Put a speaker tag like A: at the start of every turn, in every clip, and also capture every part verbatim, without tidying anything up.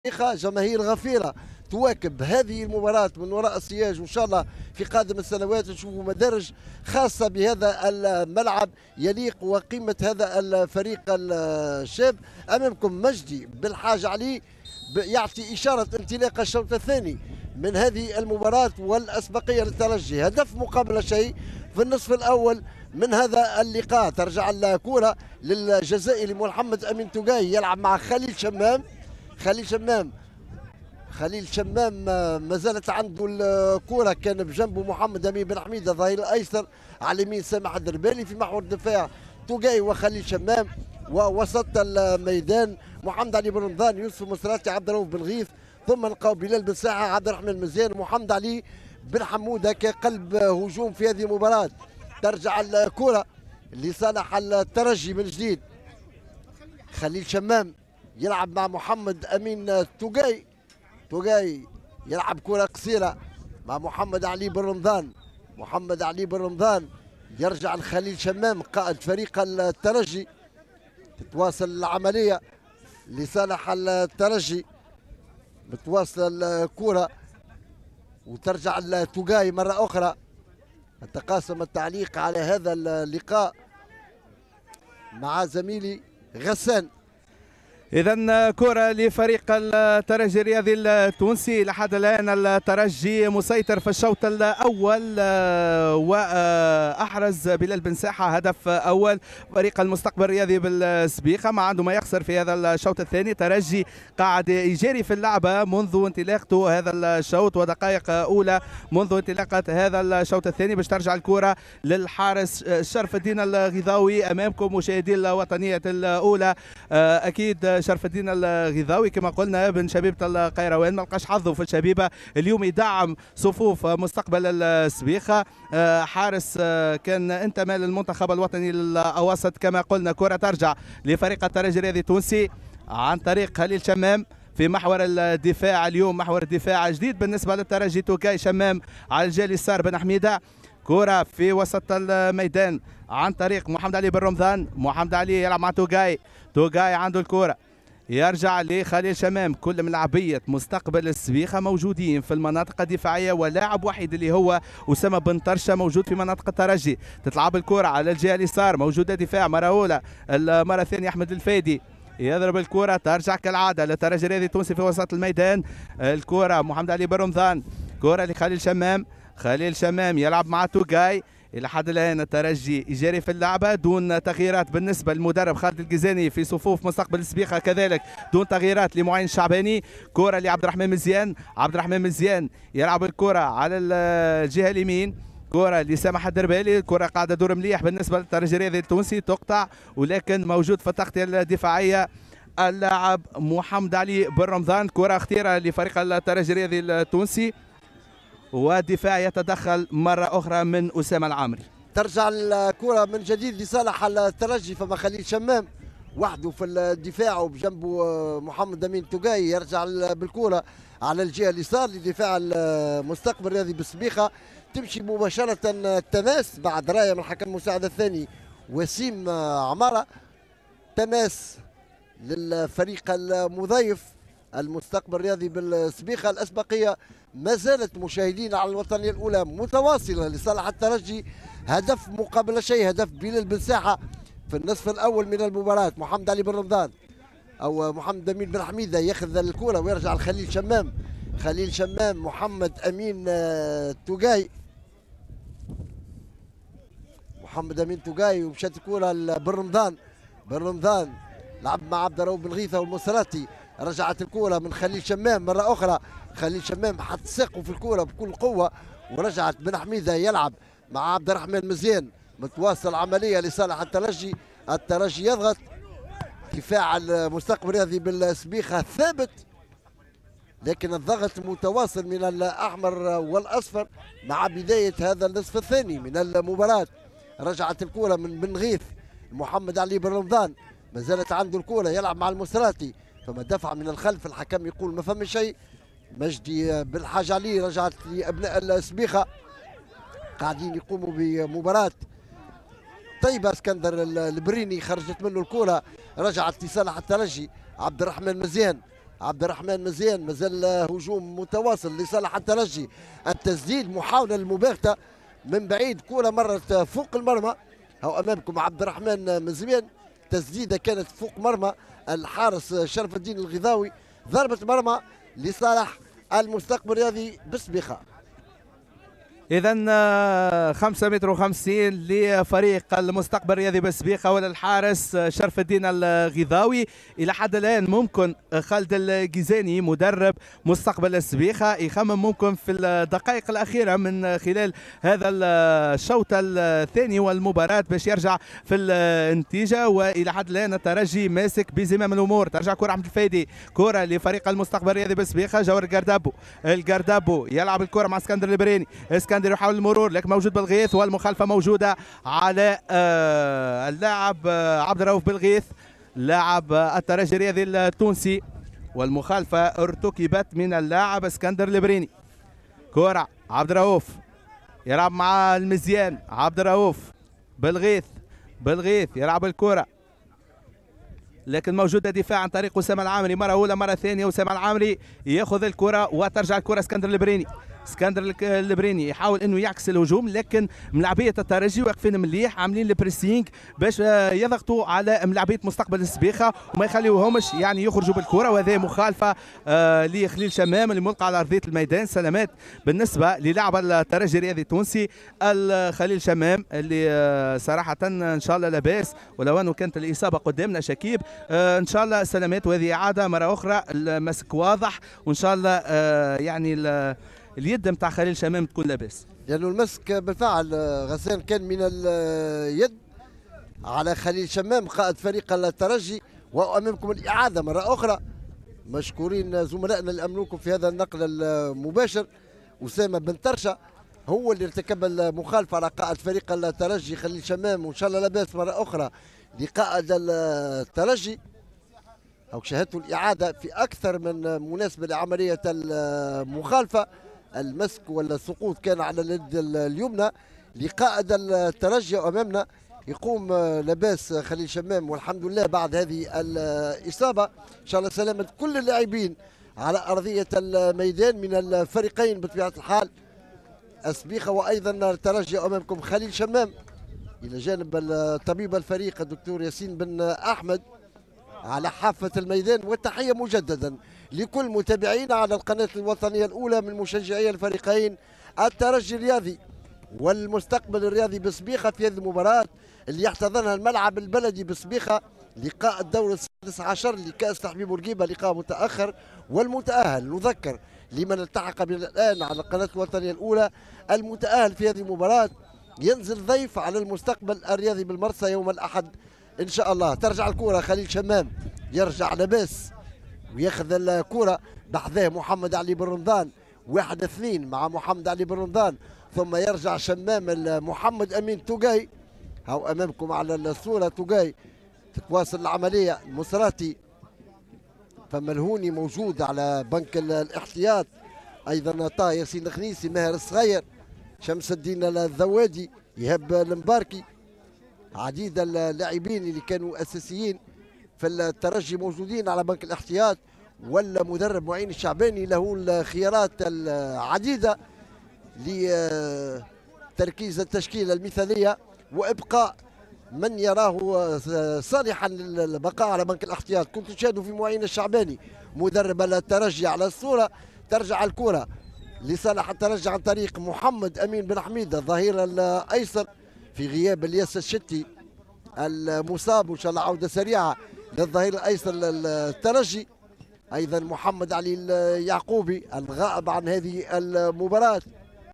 A: جماهير غفيرة تواكب هذه المباراة من وراء السياج، وإن شاء الله في قادم السنوات نشوفوا مدارج خاصة بهذا الملعب يليق وقيمة هذا الفريق الشاب. أمامكم مجدي بالحاج علي يعطي إشارة انطلاق الشوط الثاني من هذه المباراة والأسبقية للترجي. هدف مقابل شيء في النصف الأول من هذا اللقاء. ترجع الكرة للجزائري محمد أمين توقاي يلعب مع خليل شمام. خليل شمام خليل شمام ما زالت عنده الكرة، كان بجنبه محمد أمين بن حميدة ظهير الأيسر، على اليمين سامح الدربالي، في محور الدفاع توقاي وخليل شمام، ووسط الميدان محمد علي بن رمضان، يوسف مصراتي، عبد الرؤوف بن غيث، ثم نلقاو بلال بن ساحة، عبد الرحمن مزيان، محمد علي بن حمودة كقلب هجوم في هذه المباراة. ترجع الكرة لصالح الترجي من جديد. خليل شمام يلعب مع محمد أمين توقاي. توقاي يلعب كرة قصيرة مع محمد علي بن رمضان. محمد علي بن رمضان يرجع لخليل شمام قائد فريق الترجي. تتواصل العملية لصالح الترجي، بتواصل الكرة وترجع لتوقاي مرة أخرى. تقاسم التعليق على هذا اللقاء مع زميلي غسان.
B: إذا كرة لفريق الترجي الرياضي التونسي. لحد الآن الترجي مسيطر في الشوط الأول وأحرز بلال بن ساحة هدف أول. فريق المستقبل الرياضي بالسبيخة ما عنده ما يخسر في هذا الشوط الثاني. ترجي قاعد يجري في اللعبة منذ انطلاقته هذا الشوط ودقائق أولى منذ انطلاقة هذا الشوط الثاني، باش ترجع الكرة للحارس شرف الدين الغذاوي. أمامكم مشاهدي الوطنية الأولى. أكيد شرف الدين الغذاوي كما قلنا ابن شبيبة القيروان، ما لقاش حظه في الشبيبة اليوم يدعم صفوف مستقبل السبيخة. حارس كان انتمى للمنتخب الوطني للأواسط كما قلنا. كرة ترجع لفريق الترجي الرياضي التونسي عن طريق خليل شمام في محور الدفاع. اليوم محور الدفاع جديد بالنسبة للترجي. توقاي شمام على الجهة اليسار بن حميدة. كرة في وسط الميدان عن طريق محمد علي بن رمضان. محمد علي يلعب مع توقاي. توقاي عنده الكرة يرجع لخليل شمام. كل من لعبية مستقبل السبيخة موجودين في المناطق الدفاعية، ولاعب وحيد اللي هو أسامة بن طرشة موجود في مناطق الترجي. تتلعب الكرة على الجهة اليسار، موجودة دفاع مرة أولى، المرة الثانية أحمد الفادي يضرب الكرة. ترجع كالعادة للترجي الرياضي التونسي في وسط الميدان. الكرة محمد علي بن رمضان، كرة لخليل شمام. خليل شمام يلعب مع توقاي. إلى حد الآن الترجي يجري في اللعبة دون تغييرات بالنسبة للمدرب خالد الجزاني في صفوف مستقبل السبيخة، كذلك دون تغييرات لمعين الشعباني. كرة لعبد الرحمن مزيان. عبد الرحمن مزيان يلعب الكرة على الجهة اليمين. كرة لسامح الدربالي. الكرة قاعدة دور مليح بالنسبة للترجي الرياضي التونسي، تقطع ولكن موجود في التغطية الدفاعية اللاعب محمد علي بن رمضان. كرة خطيرة لفريق الترجي الرياضي التونسي، والدفاع يتدخل مرة أخرى من أسامة العامري.
A: ترجع الكرة من جديد لصالح الترجي، فما خليل شمام وحده في الدفاع وبجنبه محمد أمين توقاي. يرجع بالكرة على الجهة اليسار لدفاع المستقبل الرياضي بالسبيخة. تمشي مباشرة تماس بعد راية من الحكم المساعد الثاني وسيم عمارة. تماس للفريق المضيف المستقبل الرياضي بالسبيخة. الأسبقية ما زالت مشاهدين على الوطنية الأولى متواصلة لصالح الترجي. هدف مقابل شيء، هدف بلال بن ساحة في النصف الأول من المباراة. محمد علي بن رمضان أو محمد أمين بن حميدة ياخذ الكرة ويرجع لخليل شمام. خليل شمام محمد أمين توقاي. محمد أمين توقاي ومشات الكرة لبن رمضان. بن رمضان لعب مع عبد الرؤوف بن غيثة والمصراتي. رجعت الكرة من خليل شمام مرة أخرى. خليل شمام حط ساقه في الكرة بكل قوة ورجعت بن حميدة يلعب مع عبد الرحمن مزيان. متواصل عملية لصالح الترجي. الترجي يضغط. دفاع المستقبل الرياضي بالسبيخة ثابت، لكن الضغط متواصل من الأحمر والأصفر مع بداية هذا النصف الثاني من المباراة. رجعت الكرة من بن غيث محمد علي بن رمضان، ما زالت عنده الكرة يلعب مع المصراتي، فما دفع من الخلف. الحكم يقول ما فما شيء. مجدي بالحاج علي رجعت لأبناء السبيخة قاعدين يقوموا بمباراة طيبة. اسكندر البريني خرجت منه الكرة، رجعت لصالح الترجي. عبد الرحمن مزيان. عبد الرحمن مزيان، مازال هجوم متواصل لصالح الترجي. التسديد محاولة المباغتة من بعيد، كرة مرت فوق المرمى. هو أمامكم عبد الرحمن مزيان، تسديدة كانت فوق مرمى الحارس شرف الدين الغذاوي. ضربة مرمى لصالح المستقبل الرياضي بسبيخة.
B: إذا خمسة متر وخمسين لفريق المستقبل الرياضي بسبيخة وللحارس شرف الدين الغذاوي. إلى حد الآن ممكن خالد الجيزاني مدرب مستقبل السبيخة يخمم ممكن في الدقائق الأخيرة من خلال هذا الشوط الثاني والمباراة باش يرجع في النتيجة. وإلى حد الآن الترجي ماسك بزمام الأمور. ترجع كرة أحمد الفايدي، كرة لفريق المستقبل الرياضي بسبيخة. جوهر الجردابو، الجردابو يلعب الكرة مع اسكندر البريني، اسكندر يحاول المرور لكن موجود بالغيث، والمخالفه موجوده على آه اللاعب آه عبد الرؤوف بالغيث لاعب آه الترجي الرياضي التونسي، والمخالفه ارتكبت من اللاعب اسكندر البريني. كره عبد الرؤوف يلعب مع المزيان، عبد الرؤوف بالغيث، بالغيث يلعب الكره لكن موجودة دفاع عن طريق أسامة العامري مرة أولى مرة ثانية. أسامة العامري ياخذ الكرة وترجع الكرة اسكندر البريني. اسكندر البريني يحاول انه يعكس الهجوم لكن ملاعبيه الترجي واقفين مليح عاملين البريسينغ باش يضغطوا على ملاعبيه مستقبل السبيخه وما يخليوهمش يعني يخرجوا بالكره. وهذه مخالفه آه لخليل شمام اللي ملقى على ارضيه الميدان. سلامات بالنسبه للاعب الترجي الرياضي التونسي خليل شمام اللي آه صراحه ان شاء الله لاباس ولو انه كانت الاصابه قدامنا شكيب. آه ان شاء الله سلامات وهذه اعاده مره اخرى. المسك واضح وان شاء الله آه يعني اليد نتاع خليل شمام تكون لاباس
A: لانه يعني المسك بالفعل غسان كان من اليد على خليل شمام قائد فريق الترجي. وامامكم الاعاده مره اخرى. مشكورين زملائنا اللي امنوكم في هذا النقل المباشر. اسامه بن ترشه هو اللي ارتكب المخالفه على قائد فريق الترجي خليل شمام، وان شاء الله لاباس مره اخرى لقائد الترجي. او شاهدتوا الاعاده في اكثر من مناسبه لعمليه المخالفه. المسك ولا السقوط كان على اليد اليمنى لقائد الترجي. امامنا يقوم لاباس خليل شمام والحمد لله بعد هذه الاصابه. ان شاء الله سلامه كل اللاعبين على ارضيه الميدان من الفريقين بطبيعه الحال السبيخه وايضا الترجي. امامكم خليل شمام الى جانب طبيب الفريق الدكتور ياسين بن احمد على حافة الميدان. والتحية مجددا لكل متابعينا على القناة الوطنية الأولى من مشجعي الفريقين الترجي الرياضي والمستقبل الرياضي بسبيخة في هذه المباراة اللي يحتضنها الملعب البلدي بسبيخة. لقاء الدور السادس عشر لكأس تحبيب بورقيبة، لقاء متأخر والمتأهل. نذكر لمن التحق بنا الآن على القناة الوطنية الأولى المتأهل في هذه المباراة ينزل ضيف على المستقبل الرياضي بالمرسى يوم الأحد ان شاء الله. ترجع الكره خليل شمام، يرجع لاباس وياخذ الكره بحذاه محمد علي بن رمضان. واحد اثنين مع محمد علي بن رمضان، ثم يرجع شمام محمد امين توقاي. هاو امامكم على الصوره توقاي تتواصل العمليه. مصراتي فما الهوني موجود على بنك الاحتياط، ايضا طه ياسين الخنيسي، ماهر الصغير، شمس الدين الذوادي، ايهاب المباركي. عديد اللاعبين اللي كانوا اساسيين في الترجي موجودين على بنك الاحتياط. ولا مدرب معين الشعباني له الخيارات العديده لتركيز التشكيله المثاليه وابقاء من يراه صالحا للبقاء على بنك الاحتياط. كنت تشاهدوا في معين الشعباني مدرب الترجي على الصوره. ترجع الكره لصالح الترجي عن طريق محمد امين بن حميده الظهير الايسر في غياب الياس الشتي المصاب، وان شاء الله عوده سريعه للظهير الايسر للترجي. ايضا محمد علي اليعقوبي الغائب عن هذه المباراه.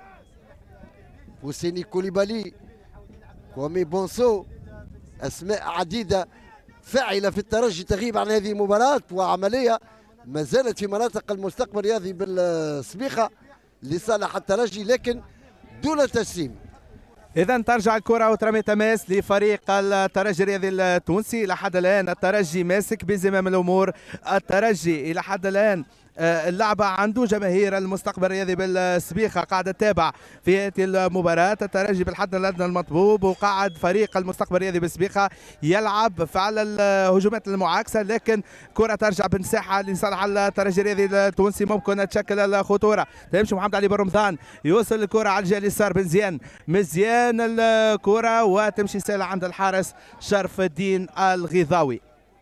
A: وسيني كوليبالي، كومي بونسو، اسماء عديده فاعله في الترجي تغيب عن هذه المباراه. وعمليه ما زالت في مناطق المستقبل الرياضي بالسبيخه لصالح الترجي لكن دون تجسيم.
B: إذا ترجع الكرة وترمي تماس لفريق الترجي الرياضي التونسي. إلى حد الآن الترجي ماسك بزمام الأمور. الترجي إلى حد الآن اللعبة عنده. جماهير المستقبل الرياضي بالسبيخة قاعدة تتابع في هذه المباراة. الترجي بالحد الأدنى المطلوب، وقاعد فريق المستقبل الرياضي بالسبيخة يلعب فعل الهجمات المعاكسة، لكن كرة ترجع بمساحة لصالح الترجي الرياضي التونسي ممكن تشكل الخطورة. تمشي محمد علي بن رمضان، يوصل الكرة على الجهة اليسار بمزيان مزيان الكرة وتمشي سهلة عند الحارس شرف الدين الغيضاوي.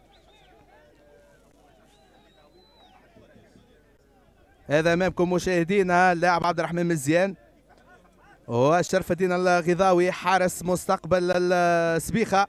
B: هذا امامكم مشاهدينا اللاعب عبد الرحمن مزيان وشرف الدين الغيضاوي حارس مستقبل السبيخه.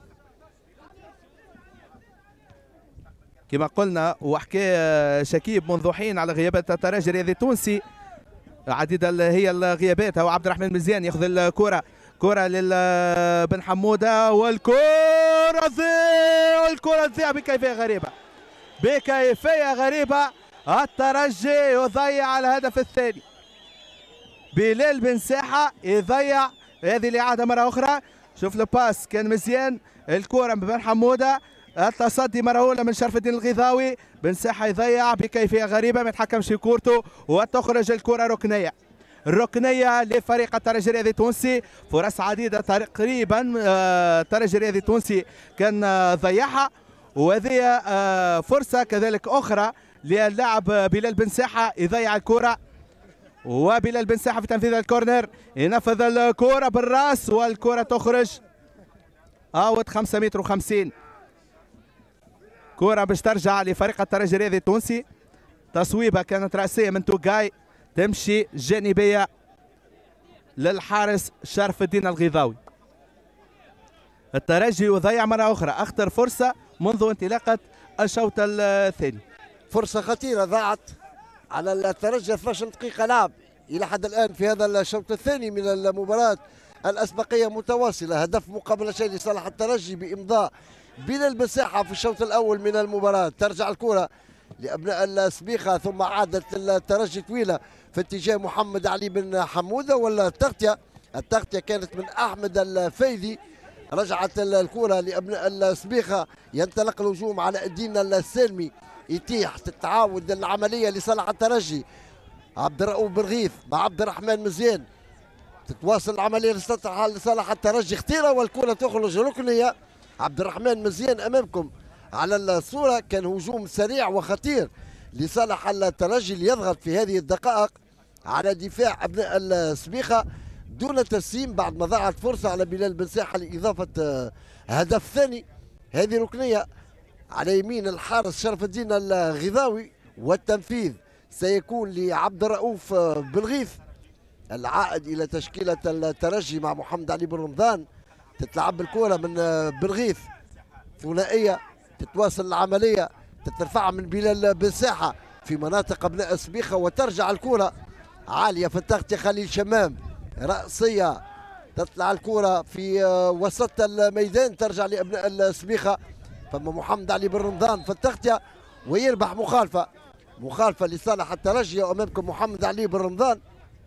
B: كما قلنا وحكى شكيب منذ حين على غيابات الترجي الرياضي التونسي، عديدة هي الغيابات. هو عبد الرحمن مزيان ياخذ الكره، كره لبن حموده والكره ضيع، والكره تضيع بكيفيه غريبه بكيفيه غريبه. الترجي يضيع الهدف الثاني. بلال بن ساحه يضيع هذه الاعاده مره اخرى. شوف الباس كان مزيان، الكره من بن حموده، التصدي مره اولى من شرف الدين الغيضاوي. بن ساحه يضيع بكيفيه غريبه ما يتحكمش في كورته وتخرج الكره ركنيه. الركنيه لفريق الترجي الرياضي التونسي. فرص عديده تقريبا الترجي الرياضي التونسي كان ضيعها، وهذه فرصه كذلك اخرى للاعب بلال بن ساحه يضيع الكره. وبلال بن ساحه في تنفيذ الكورنر ينفذ الكره بالراس والكره تخرج اوت خمسة متر وخمسين. كره باش ترجع لفريق الترجي الرياضي التونسي. تصويبه كانت راسيه من توغاي تمشي جانبيه للحارس شرف الدين الغيضاوي. الترجي يضيع مره اخرى اخطر فرصه منذ انطلاقه الشوط الثاني.
A: فرصه خطيره ضاعت على الترجي. اثني عشر دقيقه لعب الى حد الان في هذا الشوط الثاني من المباراه. الاسبقيه متواصله، هدف مقابل شيء لصالح الترجي بامضاء بلال بن ساحه في الشوط الاول من المباراه. ترجع الكره لابناء السبيخه ثم عادت الترجي طويله في اتجاه محمد علي بن حموده ولا التغطيه. التغطيه كانت من احمد الفايدي. رجعت الكره لابناء السبيخه، ينطلق الهجوم على الدين السالمي، يتيح تتعاود العمليه لصالح الترجي. عبد الرؤوف بالغيث مع عبد الرحمن مزيان، تتواصل العمليه لصالح الترجي خطيره والكره تخرج ركنيه. عبد الرحمن مزيان امامكم على الصوره، كان هجوم سريع وخطير لصالح الترجي ليضغط في هذه الدقائق على دفاع ابناء السبيخه دون تسليم بعد ما ضاعت فرصه على بلال بن ساحه لاضافه هدف ثاني. هذه ركنيه على يمين الحارس شرف الدين الغيضاوي، والتنفيذ سيكون لعبد الرؤوف بالغيث العائد الى تشكيله الترجي مع محمد علي بن رمضان. تتلعب الكره من بالغيث، ثنائيه تتواصل العمليه، تترفع من بلال بن ساحه في مناطق ابناء السبيخه وترجع الكره عاليه في التغطيه. خليل شمام راسيه، تطلع الكره في وسط الميدان ترجع لابناء السبيخه. فما محمد علي بن رمضان في التغطيه ويربح مخالفه مخالفه لصالح الترجي. وامامكم محمد علي بن رمضان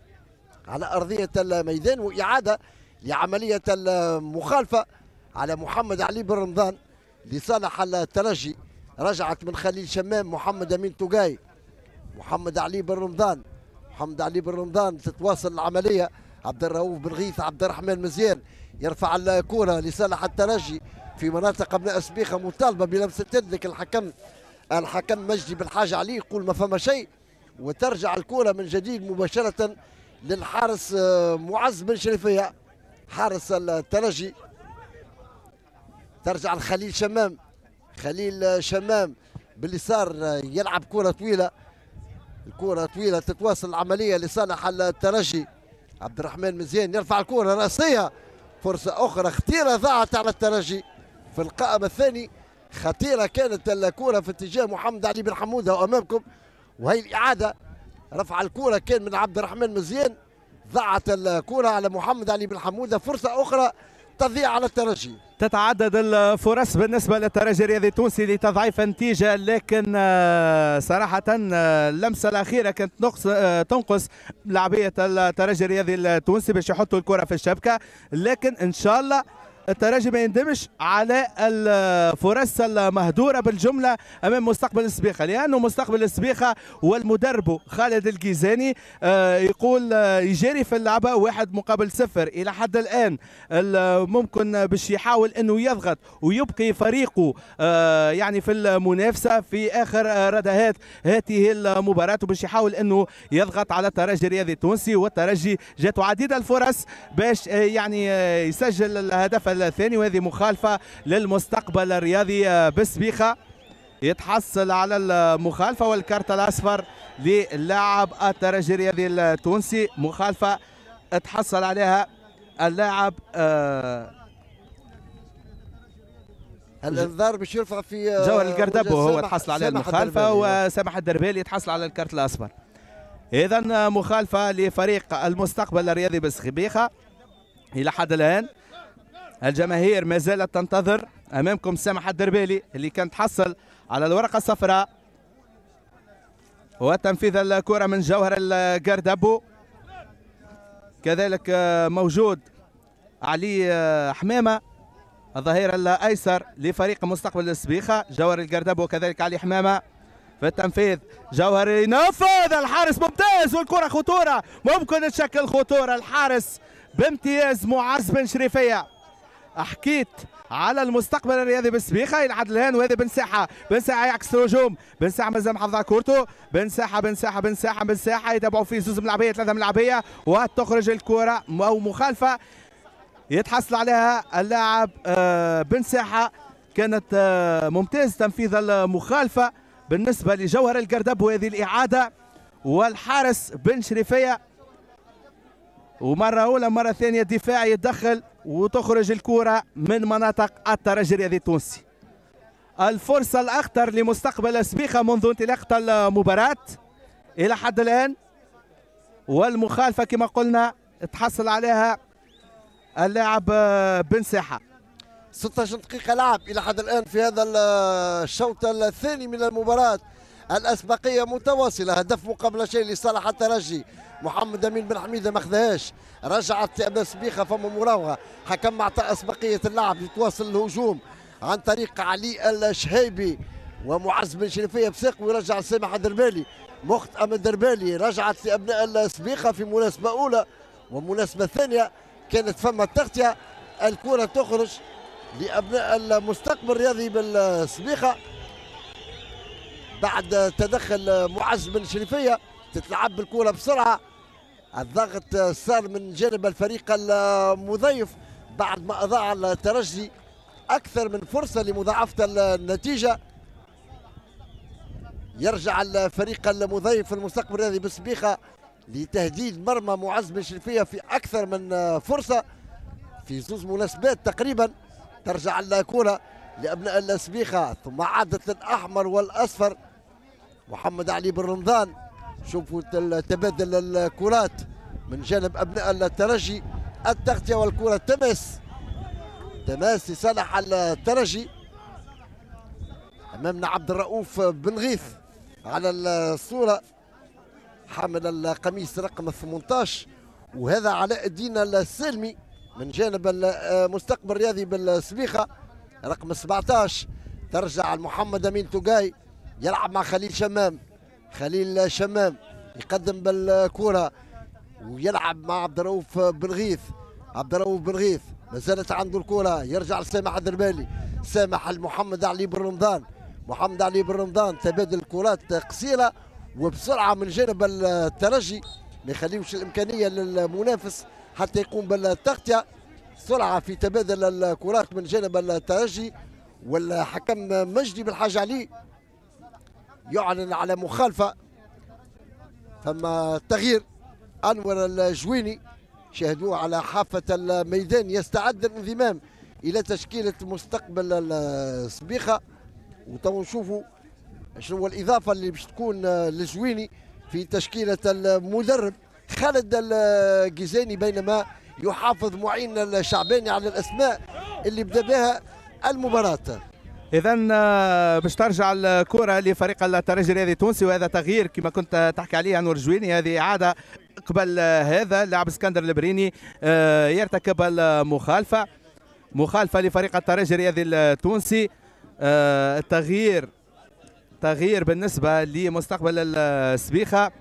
A: على ارضيه الميدان واعاده لعمليه المخالفه على محمد علي بن رمضان لصالح الترجي. رجعت من خليل شمام، محمد امين توغاي، محمد علي بن رمضان، محمد علي بن رمضان تتواصل العمليه. عبد الرؤوف بن غيث، عبد الرحمن مزيان يرفع الكره لصالح الترجي في مناطق ابناء السبيخه، مطالبه بلمسه يد، لكن الحكم الحكم مجدي بالحاجه عليه يقول ما فما شيء، وترجع الكره من جديد مباشره للحارس معز بن شريفيه حارس الترجي. ترجع لخليل شمام، خليل شمام باليسار يلعب كره طويله، الكره طويله تتواصل العمليه لصالح الترجي. عبد الرحمن مزيان يرفع الكره راسيه، فرصه اخرى خطيره ضاعت على الترجي في القائم الثاني. خطيره كانت الكره في اتجاه محمد علي بن حموده وامامكم، وهي الاعاده. رفع الكره كان من عبد الرحمن مزيان، ضاعت الكره على محمد علي بن حموده، فرصه اخرى تضيع على الترجي.
B: تتعدد الفرص بالنسبة للترجي الرياضي التونسي لتضعيف النتيجة، لكن صراحة اللمسة الأخيرة كانت نقص تنقص لاعبية الترجي الرياضي التونسي باش يحطوا الكرة في الشبكة. لكن إن شاء الله الترجي ما يندمش على الفرص المهدوره بالجمله امام مستقبل السبيخه، لانه مستقبل السبيخه والمدرب خالد الجيزاني يقول يجري في اللعبه واحد مقابل صفر الى حد الان، ممكن باش يحاول انه يضغط ويبقي فريقه يعني في المنافسه في اخر ردهات هذه المباراه، وباش يحاول انه يضغط على الترجي الرياضي التونسي. والترجي جاته عديد الفرص باش يعني يسجل الهدف الثاني، وهذه مخالفه للمستقبل الرياضي بسبيخه، يتحصل على المخالفه والكارت الاصفر للاعب الترجي الرياضي التونسي، مخالفه تحصل عليها اللاعب آه
A: الانذار باش يرفع في
B: جوهر القردبو، هو تحصل عليه المخالفه، وسامح الدربالي يتحصل على الكارت الاصفر. اذا مخالفه لفريق المستقبل الرياضي بسبيخه الى حد الان. الجماهير ما زالت تنتظر. امامكم سامح الدربالي اللي كان تحصل على الورقه الصفراء، وتنفيذ الكره من جوهر القردبو. كذلك موجود علي حمامه الظهير الايسر لفريق مستقبل السبيخه، جوهر القردبو وكذلك علي حمامه في التنفيذ. جوهر ينفذ، الحارس ممتاز، والكره خطوره، ممكن تشكل خطوره. الحارس بامتياز معز بن شريفيه. حكيت على المستقبل الرياضي بالسبيخه الى حد الان، وهذا بن ساحه، بن ساحه يعكس الهجوم، بن ساحه مازال محافظ على كورته، بن ساحه بن ساحه بن ساحه بن ساحه يتابعوا فيه زوز ملعبيه ثلاثه ملعبيه، وتخرج الكره او مخالفه يتحصل عليها اللاعب بن ساحه. كانت ممتاز تنفيذ المخالفه بالنسبه لجوهر القردب، وهذه الاعاده والحارس بن شريفيه، ومره اولى مره ثانيه الدفاع يتدخل وتخرج الكره من مناطق الترجي الرياضي التونسي. الفرصه الاخطر لمستقبل السبيخه منذ انطلاقه المباراه الى حد الان، والمخالفه كما قلنا تحصل عليها اللاعب بن ساحه.
A: ستة عشر دقيقة لعب إلى حد الآن في هذا الشوط الثاني من المباراة. الأسبقية متواصلة، هدف مقابل شيء لصالح الترجي. محمد أمين بن حميدة ما خذاهاش، رجعت أبا سبيخة فما مراوغة، حكم أعطى أسبقية اللعب لتواصل الهجوم عن طريق علي الشهيبي ومعز بن شريفية بساق، ويرجع سامح الدربالي. مخطئة من الدربالي رجعت لأبناء السبيخة في مناسبة أولى، ومناسبة ثانية كانت فما تغطية. الكرة تخرج لأبناء المستقبل الرياضي بالسبيخة بعد تدخل معز بن شريفية. تتلعب بالكرة بسرعة، الضغط صار من جانب الفريق المضيف بعد ما أضاع الترجي أكثر من فرصة لمضاعفة النتيجة. يرجع الفريق المضيف المستقبل الرياضي بالسبيخة لتهديد مرمى معز بن شريفية في أكثر من فرصة في زوج مناسبات تقريبا. ترجع الكرة لأبناء السبيخة ثم عادت للأحمر والأصفر. محمد علي بن رمضان، شوفوا تبادل الكرات من جانب أبناء الترجي، التغطية والكرة تماس تماس لصالح الترجي. أمامنا عبد الرؤوف بن غيث على الصورة حامل القميص رقم ثمانية عشر، وهذا علاء الدين السالمي من جانب المستقبل الرياضي بالسبيخة رقم سبعة عشر. ترجع محمد أمين توقاي يلعب مع خليل شمام، خليل شمام يقدم بالكرة ويلعب مع عبد الرؤوف بن غيث. عبد الرؤوف بن غيث ما زالت عنده الكرة، يرجع لسامح الدربالي، سامح لمحمد علي بن رمضان، محمد علي بن رمضان تبادل الكرات قصيرة وبسرعة من جانب الترجي، ما يخليوش الإمكانية للمنافس حتى يقوم بالتغطية. سرعة في تبادل الكرات من جانب الترجي، والحكم مجدي بالحاج علي يعلن على مخالفة. فما تغيير أنور الجويني شاهدوه على حافة الميدان يستعد الانضمام إلى تشكيلة مستقبل السبيخة، وتو نشوفوا شنو الإضافة اللي باش تكون للجويني في تشكيلة المدرب خالد الجيزاني، بينما يحافظ معين الشعباني على الأسماء اللي بدا بها المباراة.
B: إذا باش ترجع الكرة لفريق الترجي الرياضي التونسي، وهذا تغيير كما كنت تحكي عليه انور جويني. هذه إعادة قبل هذا اللاعب اسكندر البريني يرتكب المخالفة، مخالفه لفريق الترجي الرياضي التونسي. آه التغيير تغيير بالنسبه لمستقبل السبيخه.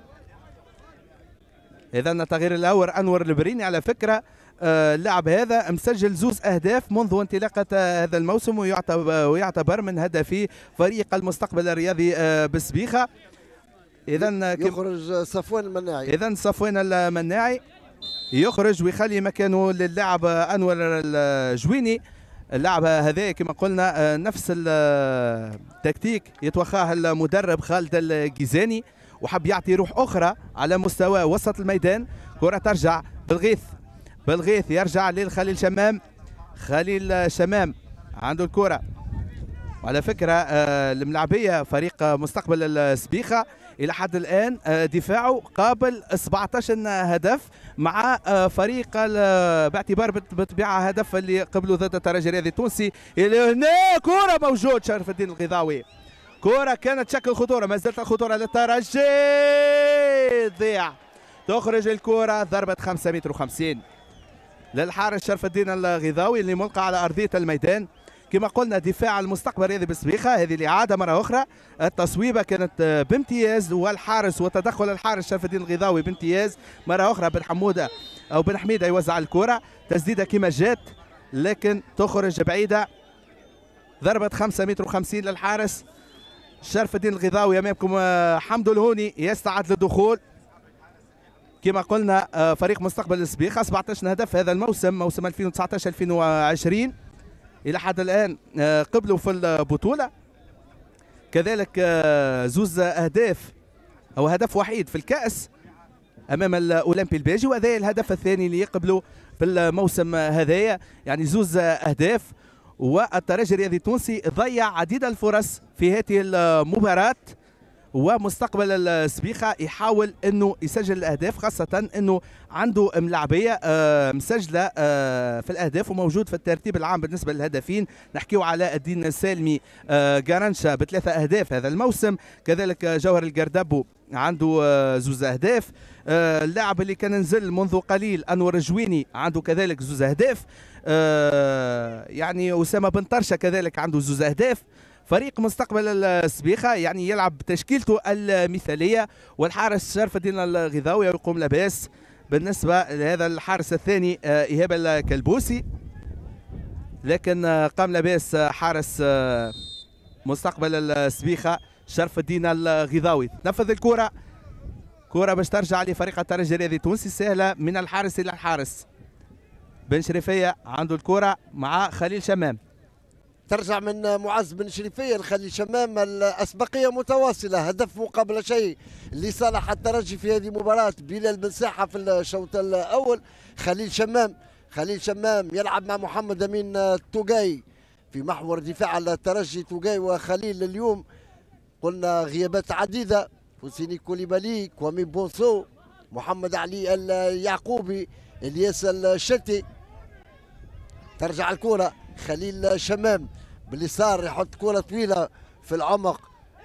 B: اذا التغيير الاول انور البريني. على فكره آه اللاعب هذا مسجل زوز اهداف منذ انطلاقه آه هذا الموسم، ويعتبر, ويعتبر من هدفي فريق المستقبل الرياضي آه بالسبيخه. اذا
A: يخرج صفوان المناعي.
B: اذا صفوان المناعي يخرج ويخلي مكانه للاعب انور الجويني. اللاعب هذا كما قلنا نفس التكتيك يتوخاه المدرب خالد الجيزاني، وحب يعطي روح اخرى على مستوى وسط الميدان. كره ترجع بالغيث بالغيث يرجع للخليل شمام. خليل شمام عنده الكره. وعلى فكره الملاعبيه فريق مستقبل السبيخه الى حد الان دفاعه قابل سبعطاش هدف، مع فريق باعتبار بالطبيعه هدف اللي قبله ضد الترجي الرياضي التونسي. الى هنا كره موجود شرف الدين الغضاوي. كره كانت شكل خطوره، ما زالت الخطوره للترجي. ضيع تخرج الكره ضربه خمسة متر وخمسين للحارس شرف الدين الغضاوي اللي ملقى على ارضيه الميدان. كما قلنا دفاع المستقبل الرياضي بالسبيخه. هذه الاعاده مره اخرى. التصويبه كانت بامتياز، والحارس وتدخل الحارس شرف الدين الغضاوي بامتياز. مره اخرى بن حموده او بن حميده يوزع الكره، تسديده كما جات لكن تخرج بعيده. ضربه خمسة متر وخمسين للحارس شرف الدين الغضاوي. امامكم حمد الهوني يستعد للدخول. كما قلنا فريق مستقبل السبيخه سبعطاش هدف هذا الموسم، موسم ألفين وتسعطاش ألفين وعشرين إلى حد الآن قبلوا في البطولة. كذلك زوز أهداف أو هدف وحيد في الكأس أمام الأولمبي الباجي، وهذا الهدف الثاني اللي يقبلوا في الموسم هذايا، يعني زوز أهداف. والترجي الرياضي التونسي ضيع عديد الفرص في هذه المباراة، ومستقبل السبيخه يحاول انه يسجل الاهداف، خاصه انه عنده ملاعبيه مسجله في الاهداف وموجود في الترتيب العام بالنسبه للهدافين. نحكيو على الدين السالمي جارنشا بثلاثه اهداف هذا الموسم، كذلك جوهر القردبو عنده زوز اهداف. اللاعب اللي كان نزل منذ قليل انور الجويني عنده كذلك زوز اهداف. يعني اسامه بن طرشه كذلك عنده زوز اهداف. فريق مستقبل السبيخه يعني يلعب تشكيلته المثاليه، والحارس شرف الدين الغضاوي يقوم لاباس. بالنسبه لهذا الحارس الثاني ايهاب الكلبوسي، لكن قام لاباس حارس مستقبل السبيخه شرف الدين الغضاوي. نفذ الكره، كره باش ترجع لفريق الترجي الرياضي التونسي، سهله من الحارس الى الحارس. بن شريفيه عنده الكره مع خليل شمام.
A: ترجع من معز بن شريفيه لخليل شمام. الاسبقيه متواصله، هدف مقابل شيء لصالح الترجي في هذه المباراه. بلال بن ساحه في الشوط الاول. خليل شمام خليل شمام يلعب مع محمد امين التوقاي في محور دفاع الترجي. توقاي وخليل اليوم قلنا غيابات عديده، حسيني كوليبالي، كوامي بونسو، محمد علي اليعقوبي، الياس الشتي. ترجع الكره خليل شمام باليسار يحط كره طويله في العمق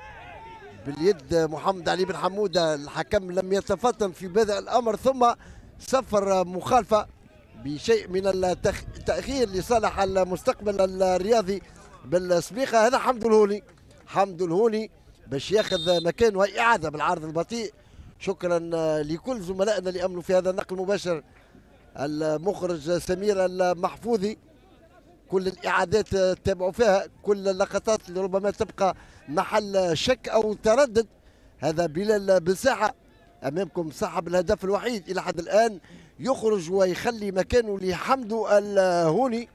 A: باليد محمد علي بن حموده. الحكم لم يتفطن في بدء الامر، ثم صفر مخالفه بشيء من التاخير لصالح المستقبل الرياضي بالسبيخه. هذا حمد الهوني حمد الهوني باش ياخذ مكانه اعاده بالعرض البطيء. شكرا لكل زملائنا اللي امنوا في هذا النقل المباشر، المخرج سمير المحفوظي. كل الاعادات تتابعوا فيها، كل اللقطات اللي ربما تبقى محل شك او تردد. هذا بلال بن ساحه امامكم صاحب الهدف الوحيد الى حد الان، يخرج ويخلي مكانه لحمدو الهوني.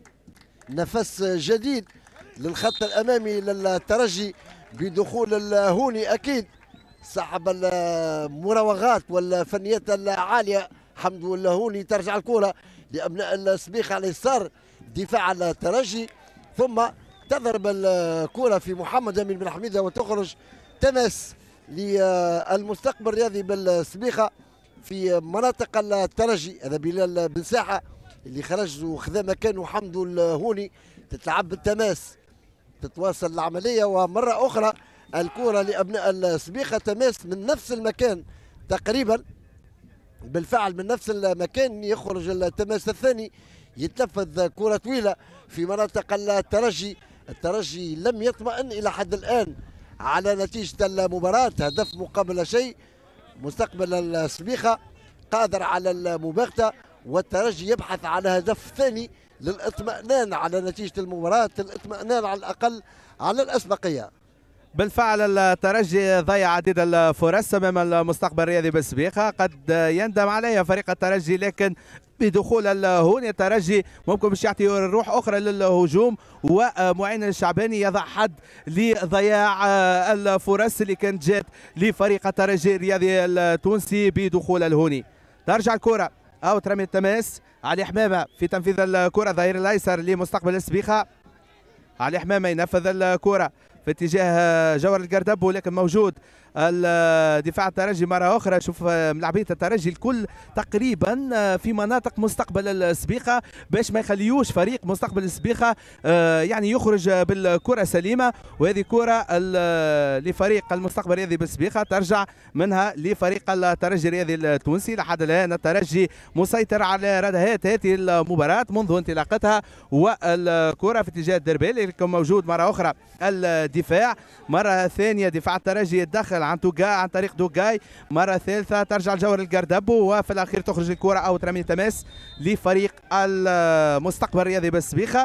A: نفس جديد للخط الامامي للترجي بدخول الهوني، اكيد صاحب المراوغات والفنيات العاليه حمدو الهوني. ترجع الكره لابناء السبيخه على اليسار دفاع الترجي، ثم تضرب الكره في محمد امين بن حميده وتخرج تماس للمستقبل الرياضي بالسبيخه في مناطق الترجي. هذا بلال بن ساحه اللي خرج وخذا مكانه حمدو الهوني. تتلعب بالتماس، تتواصل العمليه، ومره اخرى الكره لابناء السبيخه تماس من نفس المكان تقريبا. بالفعل من نفس المكان يخرج التماس الثاني يتنفذ كرة طويلة في مناطق الترجي. الترجي لم يطمئن إلى حد الآن على نتيجة المباراة، هدف مقابل لا شيء. مستقبل السبيخة قادر على المباغتة، والترجي يبحث على هدف ثاني للاطمئنان على نتيجة المباراة، الاطمئنان على الأقل على الأسبقية.
B: بالفعل الترجي ضيع عديد الفرص امام المستقبل الرياضي بالسبيخه، قد يندم عليها فريق الترجي، لكن بدخول الهوني الترجي ممكن باش يعطي روح اخرى للهجوم، ومعين الشعباني يضع حد لضياع الفرص اللي كانت جات لفريق الترجي الرياضي التونسي بدخول الهوني. ترجع الكره او ترمي التماس. علي حمامه في تنفيذ الكره، ظهير الايسر لمستقبل السبيخه. علي حمامه ينفذ الكره في اتجاه جوهر القردب، ولكن موجود الدفاع الترجي مرة أخرى. شوف ملاعبية الترجي الكل تقريبا في مناطق مستقبل السبيخة باش ما يخليوش فريق مستقبل السبيخة يعني يخرج بالكرة سليمة، وهذه كرة لفريق المستقبل الرياضي بالسبيخة ترجع منها لفريق الترجي الرياضي التونسي. لحد الآن الترجي مسيطر على ردهات هذه المباراة منذ انطلاقتها، والكرة في اتجاه الدربالي، لكن موجود مرة أخرى الدفاع. مرة ثانية دفاع الترجي يتدخل عن توجا عن طريق دوغاي، مرة ثالثة ترجع لجوهر القردبو، وفي الأخير تخرج الكرة أو ترمي تماس لفريق المستقبل الرياضي بالسبيخة.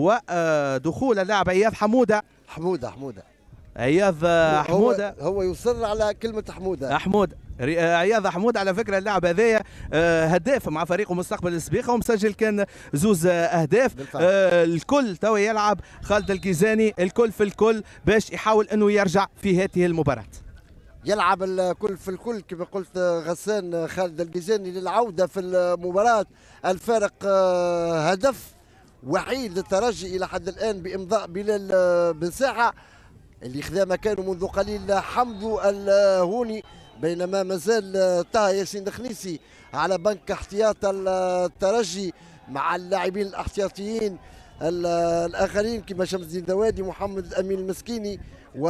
B: ودخول اللاعب عياض حمودة
A: حمودة حمودة
B: عياض حمودة
A: هو, هو يصر على كلمة حمودة
B: حمود عياض حمود. على فكره اللاعب هذايا هداف مع فريقه مستقبل السبيخه، ومسجل كان زوز اهداف. آه الكل توا يلعب خالد الجيزاني الكل في الكل باش يحاول انه يرجع في هذه المباراه.
A: يلعب الكل في الكل كما قلت غسان خالد الجيزاني للعوده في المباراه. الفارق آه هدف وحيد للترجي الى حد الان بامضاء بلال بن ساحه اللي خذا مكانه منذ قليل حمدو الهوني، بينما مازال طه ياسين الخنيسي على بنك احتياط الترجي مع اللاعبين الاحتياطيين الاخرين كما شمس الدين دوادي، محمد الامين المسكيني،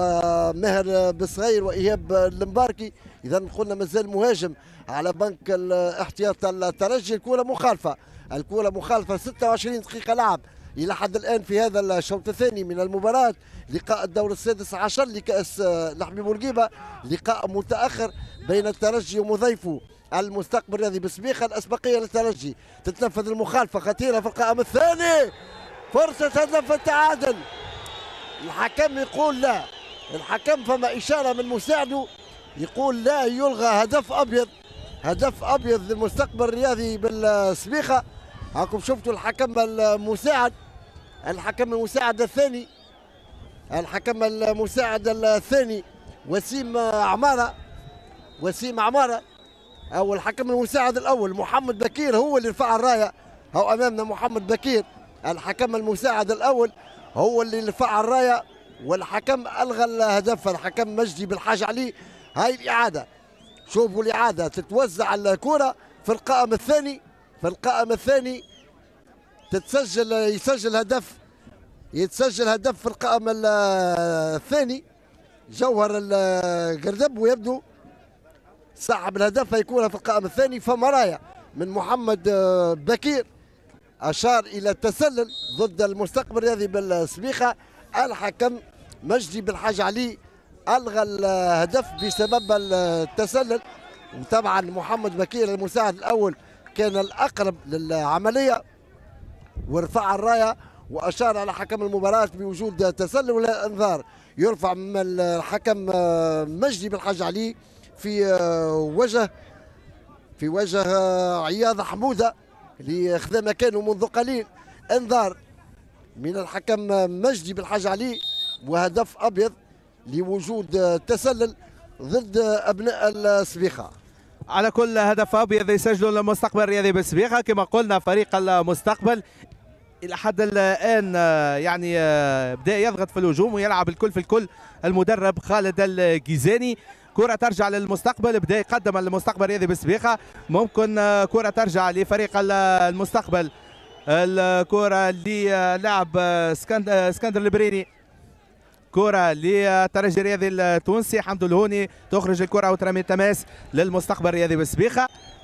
A: وماهر بصغير وايهاب المباركي. اذا قلنا مازال مهاجم على بنك احتياط الترجي. الكره مخالفه، الكره مخالفه ستة وعشرين دقيقه لعب الى حد الان في هذا الشوط الثاني من المباراه. لقاء الدور السادس عشر لكأس لحبيب بورقيبة، لقاء متأخر بين الترجي ومضيفه المستقبل الرياضي بالسبيخة. الأسبقية للترجي، تتنفذ المخالفة خطيرة في القائم الثاني، فرصة هدف التعادل. الحكم يقول لا، الحكم فما إشارة من مساعده يقول لا يلغى هدف أبيض، هدف أبيض للمستقبل الرياضي بالسبيخة. هاكم شفتوا الحكم المساعد، الحكم المساعد الثاني الحكم المساعد الثاني وسيم عمارة، وسيم عمارة أو الحكم المساعد الأول محمد بكير هو اللي رفع الراية. هو أمامنا محمد بكير الحكم المساعد الأول هو اللي رفع الراية، والحكم ألغى الهدف. الحكم مجدي بالحاج علي. هاي الإعادة، شوفوا الإعادة، تتوزع الكرة في القائم الثاني، في القائم الثاني تتسجل يسجل هدف، يتسجل هدف في القائم الثاني. جوهر القردب ويبدو صاحب الهدف هيكون في القائم الثاني. فمرايا من محمد بكير أشار إلى التسلل ضد المستقبل الرياضي بالسبيخة. الحكم مجدي بالحاج علي ألغى الهدف بسبب التسلل، وطبعا محمد بكير المساعد الأول كان الأقرب للعملية ورفع الراية واشار على حكم المباراه بوجود تسلل ولا انذار يرفع من الحكم مجدي بالحاج علي في وجه في وجه عياض حموده اللي خذا مكانه منذ قليل. انذار من الحكم مجدي بالحاج علي وهدف ابيض لوجود تسلل ضد ابناء السبيخه.
B: على كل هدف ابيض يسجله المستقبل الرياضي بالسبيخه. كما قلنا فريق المستقبل الى حد الان يعني بدا يضغط في الهجوم ويلعب الكل في الكل. المدرب خالد الجيزاني. كره ترجع للمستقبل، بدا يقدم المستقبل الرياضي بالسبيخه. ممكن كره ترجع لفريق المستقبل، الكره للاعب اسكندر البريني، كره للترجي الرياضي التونسي حمد الهوني، تخرج الكره وترمي التماس للمستقبل الرياضي بالسبيخه.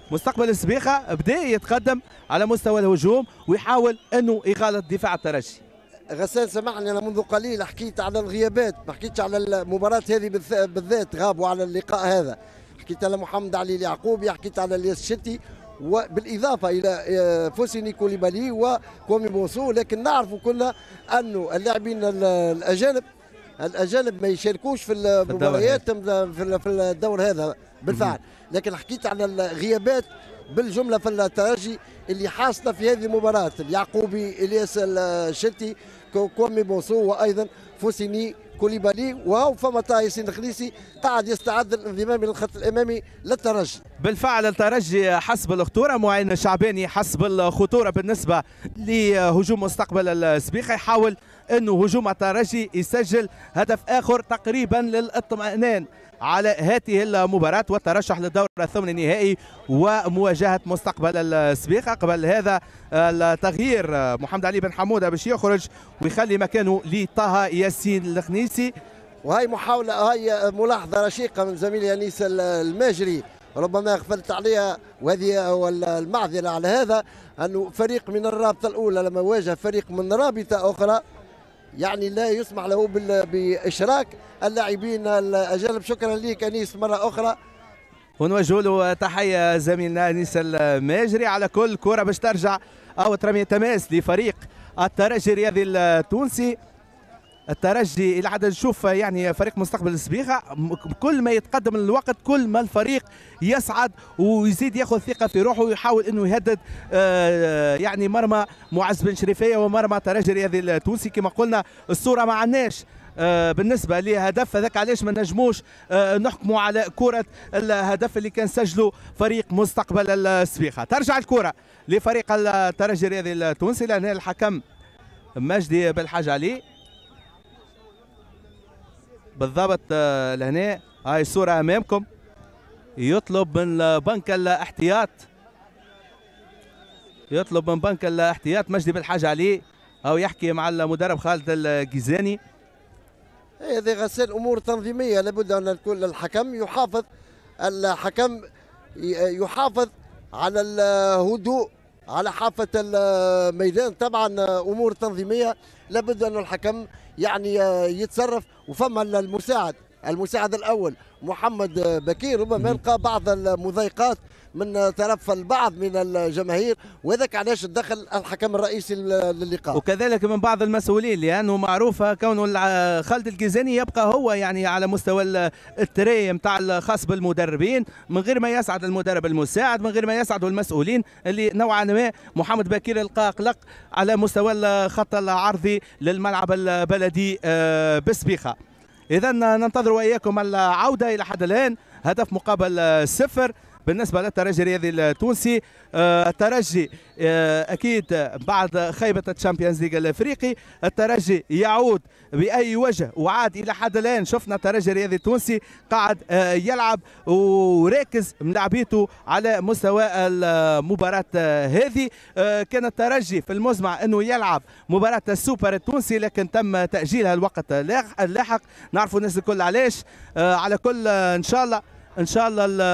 B: مستقبل السبيخه بدا يتقدم على مستوى الهجوم ويحاول انه يغالط دفاع الترجي.
A: غسان سامحني، انا منذ قليل حكيت على الغيابات، ما حكيتش على المباراه هذه بالذات، غابوا على اللقاء هذا. حكيت على محمد علي اليعقوبي، حكيت على الياس الشتي، وبالاضافه الى فوسيني كوليبالي وكومي بونسو. لكن نعرف كلنا انه اللاعبين الاجانب الاجانب ما يشاركوش في المباريات في الدور هذا بالفعل. لكن حكيت على الغيابات بالجمله في الترجي اللي حاصله في هذه المباراه، اليعقوبي، الياس الشتي، كومي بونسو، وايضا فوسيني كوليبالي، وهو فما طه ياسين الخليسي قاعد يستعد للانضمام للخط الامامي للترجي.
B: بالفعل الترجي حسب الخطوره، معين الشعباني حسب الخطوره بالنسبه لهجوم مستقبل السبيخه، يحاول انه هجوم الترجي يسجل هدف اخر تقريبا للاطمئنان على هذه المباراة والترشح للدور الثمن النهائي ومواجهة مستقبل السبيخة. قبل هذا التغيير محمد علي بن حمودة باش يخرج ويخلي مكانه لطه ياسين الخنيسي.
A: وهي محاولة، هاي ملاحظة رشيقة من زميلي أنيس الماجري ربما غفلت عليها، وهذه المعذرة على هذا، أنه فريق من الرابطة الأولى لما واجه فريق من رابطة أخرى يعني لا يسمح له بإشراك اللاعبين الأجانب. شكرا لك أنيس مرة أخرى،
B: ونوجه له تحية زميلنا أنيس الماجري. على كل كرة باش ترجع أو ترمي تماس لفريق الترجي الرياضي التونسي. الترجي الى حد نشوف يعني فريق مستقبل السبيخه كل ما يتقدم الوقت كل ما الفريق يصعد ويزيد ياخذ ثقه في روحه ويحاول انه يهدد يعني مرمى معز بن شريفيه ومرمى الترجي الرياضي التونسي. كما قلنا الصوره ما عندناش بالنسبه لهدف، هذاك علاش ما نجموش نحكموا على كره الهدف اللي كان سجله فريق مستقبل السبيخه. ترجع الكره لفريق الترجي الرياضي التونسي لان الحكم مجدي بالحاج علي بالضبط لهنا. هاي الصورة أمامكم، يطلب من بنك الاحتياط يطلب من بنك الاحتياط مجدي بالحاج علي أو يحكي مع المدرب خالد الجيزاني.
A: هذه غسان أمور تنظيمية، لابد أن يكون الحكم يحافظ الحكم يحافظ على الهدوء على حافة الميدان. طبعا أمور تنظيمية لابد أن الحكم يعني يتصرف. وفما المساعد المساعد الاول محمد بكير ربما يلقى بعض المضايقات من طرف البعض من الجماهير، وذاك علاش تدخل الحكم الرئيسي للقاء
B: وكذلك من بعض المسؤولين، لانه معروفه كونه خالد الجيزاني يبقى هو يعني على مستوى التري نتاع الخاص بالمدربين من غير ما يسعد المدرب المساعد، من غير ما يسعدوا المسؤولين اللي نوعا ما محمد بكير يلقى قلق على مستوى الخط العرضي للملعب البلدي بسبيخه. اذا ننتظر واياكم العوده الى حد الان، هدف مقابل صفر بالنسبه للترجي الرياضي التونسي. آه الترجي آه اكيد بعد خيبه الشامبيونز ليج الافريقي الترجي يعود باي وجه، وعاد الى حد الان شفنا الترجي الرياضي التونسي قاعد آه يلعب وراكز ملاعبيته على مستوى المباراه آه هذه. آه كان الترجي في المزمع انه يلعب مباراه السوبر التونسي لكن تم تاجيلها الوقت اللاحق، نعرفوا الناس الكل علاش. آه على كل آه ان شاء الله ان شاء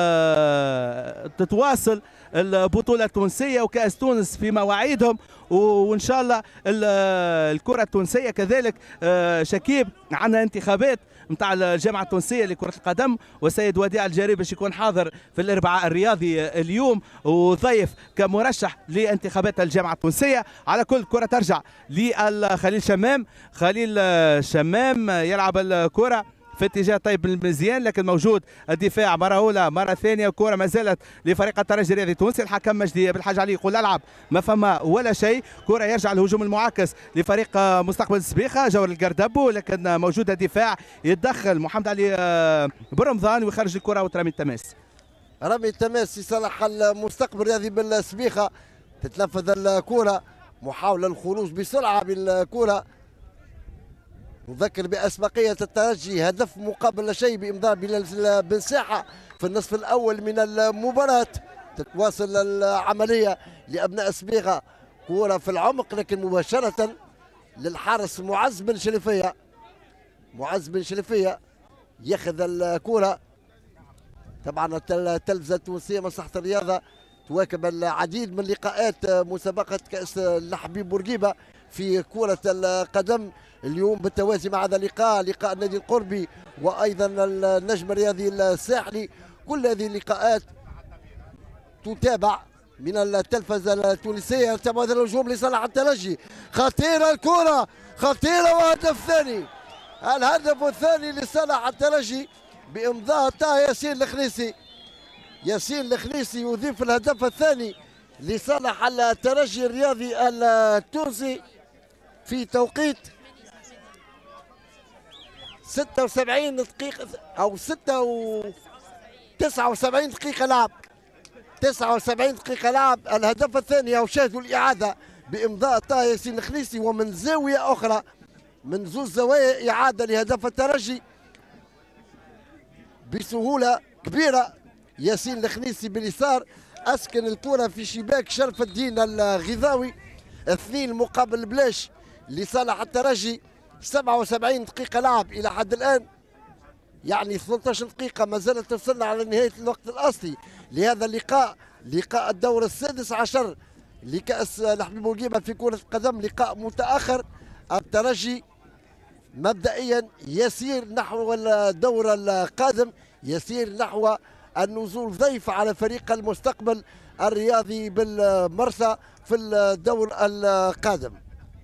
B: الله تتواصل البطوله التونسيه وكاس تونس في مواعيدهم، وان شاء الله الكره التونسيه كذلك. شكيب عندنا انتخابات نتاع الجامعه التونسيه لكره القدم، والسيد وديع الجاري باش يكون حاضر في الاربعاء الرياضي اليوم وضيف كمرشح لانتخابات الجامعه التونسيه. على كل كره ترجع لخليل شمام، خليل شمام يلعب الكره في اتجاه طيب المزيان لكن موجود الدفاع مره اولى مره ثانيه، كره ما زالت لفريق الترجي الرياضي التونسي. الحكم مجدي بالحاج علي يقول العب، ما فما ولا شيء. كره يرجع الهجوم المعاكس لفريق مستقبل السبيخه، جور القردبو لكن موجود الدفاع، يتدخل محمد علي برمضان ويخرج الكره وترمي التماس.
A: رمي التماس في صالح المستقبل الرياضي بالسبيخه، تتلفظ الكره، محاوله الخروج بسرعه بالكره. نذكر بأسبقية الترجي، هدف مقابل لا شيء بإمضاء بلال بن ساحة في النصف الأول من المباراة. تتواصل العملية لأبناء سبيغة، كرة في العمق لكن مباشرة للحارس معز بن شريفية. معز بن شريفية ياخذ الكرة طبعا التلفزه التونسيه مصلحه الرياضه تواكب العديد من لقاءات مسابقه كاس الحبيب بورقيبه في كره القدم. اليوم بالتوازي مع هذا اللقاء لقاء النادي القربي وايضا النجم الرياضي الساحلي. كل هذه اللقاءات تتابع من التلفزه التونسيه. تابع هذا الهجوم لصالح الترجي، خطيره الكره، خطيره، وهدف ثاني. الهدف الثاني لصالح الترجي بامضاء طه ياسين الخنيسي. ياسين الخنيسي يضيف الهدف الثاني لصالح الترجي الرياضي التونسي في توقيت ستة وسبعين دقيقة أو ستة و تسعة وسبعين دقيقة لعب. تسعة وسبعين دقيقة لعب. الهدف الثاني أو شاهدوا الإعادة بإمضاء طه ياسين الخنيسي، ومن زاوية أخرى من زوج زوايا إعادة لهدف الترجي بسهولة كبيرة. ياسين الخنيسي باليسار أسكن الكرة في شباك شرف الدين الغذاوي. اثنين مقابل بلاش لصالح الترجي. سبعة وسبعين دقيقة لعب إلى حد الآن، يعني ثلاثة عشر دقيقة ما زالت توصلنا على نهاية الوقت الأصلي لهذا اللقاء، لقاء الدور السادس عشر لكأس الحبيب بورقيبة في كرة القدم. لقاء متأخر. الترجي مبدئيا يسير نحو الدور القادم، يسير نحو النزول ضيف على فريق المستقبل الرياضي بالمرسى في الدور القادم.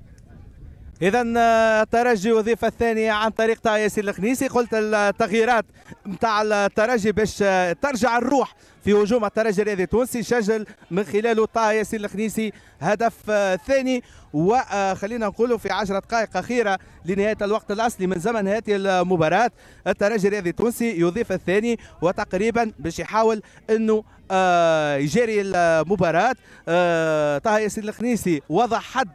B: إذا الترجي وظيفة الثانية عن طريق طه ياسين الخنيسي. قلت التغييرات نتاع الترجي باش ترجع الروح في هجوم الترجي الرياضي التونسي، سجل من خلاله طه ياسين الخنيسي هدف ثاني. وخلينا نقولوا في عشر دقائق أخيرة لنهاية الوقت الأصلي من زمن هذه المباراة الترجي الرياضي التونسي يضيف الثاني، وتقريبا باش يحاول أنه يجاري المباراة. طه ياسين الخنيسي وضع حد